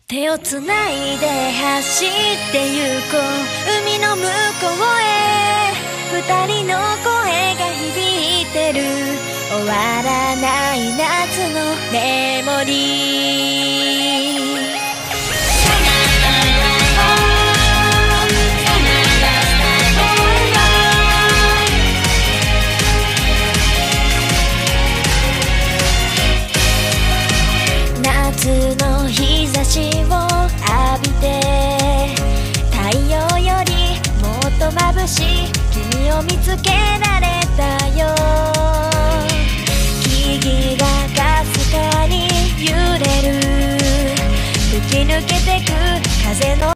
手をつないで走ってゆこう海の向こうへ二人の声が響いてる終わらない夏のメモリー夏の日差しを浴びて太陽よりもっと眩しい君を見つけられたよ木々がかすかに揺れる吹き抜けてく風の